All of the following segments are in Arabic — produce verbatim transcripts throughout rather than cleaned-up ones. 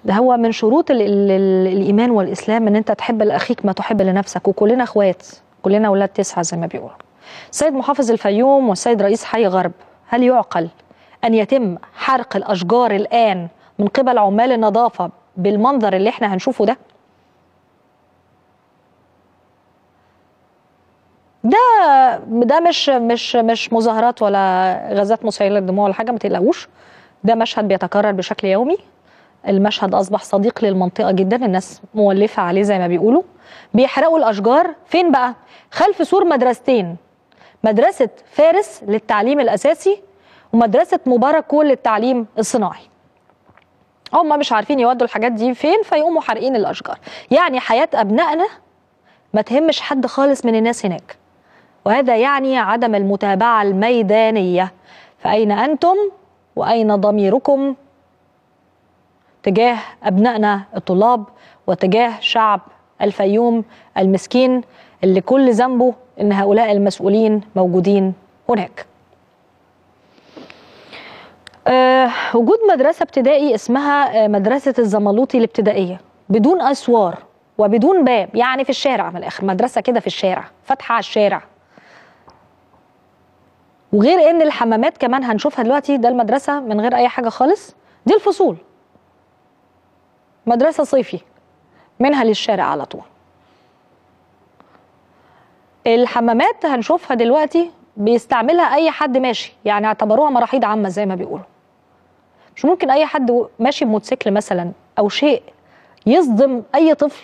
ده هو من شروط ال ال ال الايمان والاسلام ان انت تحب لاخيك ما تحب لنفسك، وكلنا اخوات، كلنا اولاد تسعه زي ما بيقولوا. السيد محافظ الفيوم والسيد رئيس حي غرب، هل يعقل ان يتم حرق الاشجار الان من قبل عمال النظافه بالمنظر اللي احنا هنشوفه ده؟ ده ده مش مش مش مظاهرات ولا غازات مسيله للدموع ولا حاجه، ما تقلقوش. ده مشهد بيتكرر بشكل يومي. المشهد اصبح صديق للمنطقه جدا، الناس مولفه عليه زي ما بيقولوا. بيحرقوا الاشجار فين بقى؟ خلف سور مدرستين، مدرسه فارس للتعليم الاساسي ومدرسه مبارك كول للتعليم الصناعي. هم مش عارفين يودوا الحاجات دي فين، فيقوموا حارقين الاشجار. يعني حياه ابنائنا ما تهمش حد خالص من الناس هناك، وهذا يعني عدم المتابعه الميدانيه. فاين انتم واين ضميركم تجاه أبنائنا الطلاب وتجاه شعب الفيوم المسكين اللي كل ذنبه إن هؤلاء المسؤولين موجودين هناك؟ أه وجود مدرسة ابتدائي اسمها مدرسة الزملوطي الابتدائية بدون أسوار وبدون باب، يعني في الشارع، من الآخر مدرسة كده في الشارع، فاتحة على الشارع. وغير إن الحمامات كمان هنشوفها دلوقتي، ده المدرسة من غير أي حاجة خالص، دي الفصول، مدرسة صيفي منها للشارع على طول. الحمامات هنشوفها دلوقتي بيستعملها أي حد ماشي، يعني اعتبروها مراحيض عامة زي ما بيقولوا. مش ممكن أي حد ماشي بموتوسيكل مثلا أو شيء يصدم أي طفل.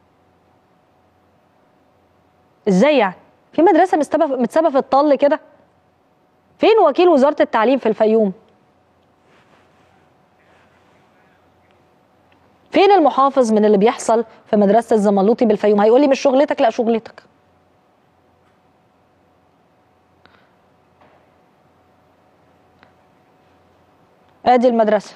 إزاي يعني؟ في مدرسة متسابة في الطل كده؟ فين وكيل وزارة التعليم في الفيوم؟ فين المحافظ من اللي بيحصل في مدرسة الزملوطي بالفيوم؟ هيقول لي مش شغلتك. لا شغلتك. ادي المدرسة.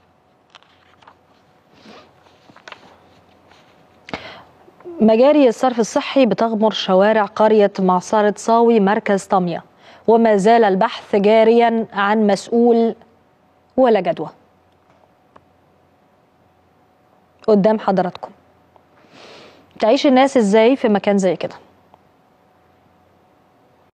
مجاري الصرف الصحي بتغمر شوارع قرية معصرة صاوي مركز طمية، وما زال البحث جاريا عن مسؤول ولا جدوى. قدام حضراتكم تعيش الناس ازاي في مكان زي كده؟